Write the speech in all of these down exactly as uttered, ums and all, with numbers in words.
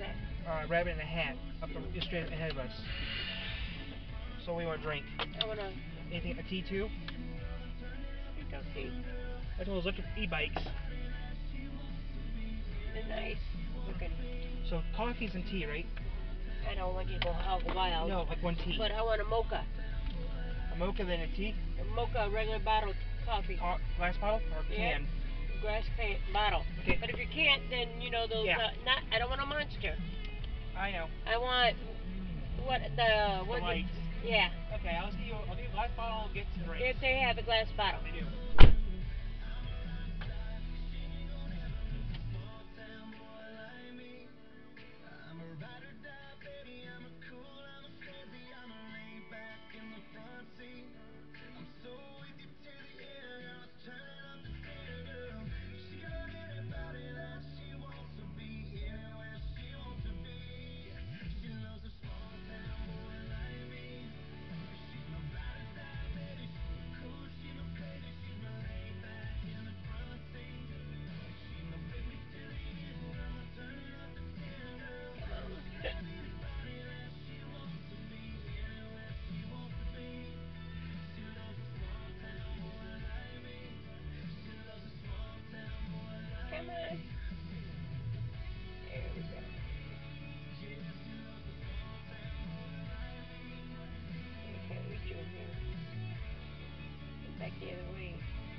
that? Uh, rabbit in a hat, up the, just straight ahead of us. So what do you want to drink? I want to... Anything, a tea too? You don't see. That's one of those electric e-bikes. They're nice looking. So coffees and tea, right? I don't want you to go hog wild. No, like one tea. But I want a mocha. A mocha, then a tea? A mocha, regular bottle coffee. Uh, glass bottle or yeah. can? Glass can bottle. Okay. But if you can't, then you know those. Yeah. Uh, not. I don't want a Monster. I know. I want what the what the lights. The, yeah. Okay, I'll give you. I'll give you a glass bottle. I'll get some drinks. If they have a glass bottle. They do. Come on. There we go. I can't reach you in here. Get back the other way.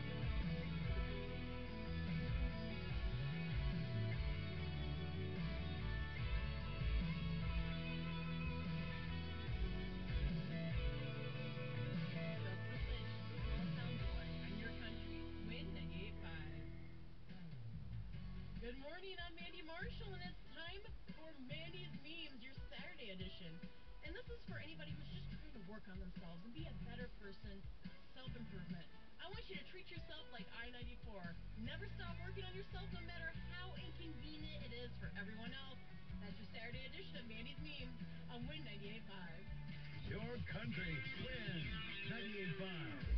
Good morning, I'm Mandy Marshall, and it's time for Mandy's Memes, your Saturday edition. And this is for anybody who's just trying to work on themselves and be a better person, self-improvement. I want you to treat yourself like I ninety-four. Never stop working on yourself, no matter how inconvenient it is for everyone else. That's your Saturday edition of Mandy's Memes on Win ninety-eight point five. Your country, Win ninety-eight point five.